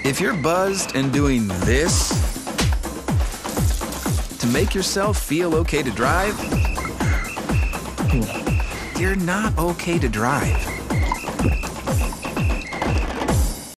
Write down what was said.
If you're buzzed and doing this to make yourself feel okay to drive, you're not okay to drive.